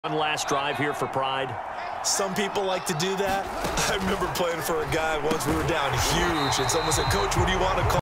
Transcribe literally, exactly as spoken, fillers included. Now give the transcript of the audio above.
One last drive here for Pride. Some people like to do that. I remember playing for a guy once we were down huge, and someone said, "Coach, what do you want to call?"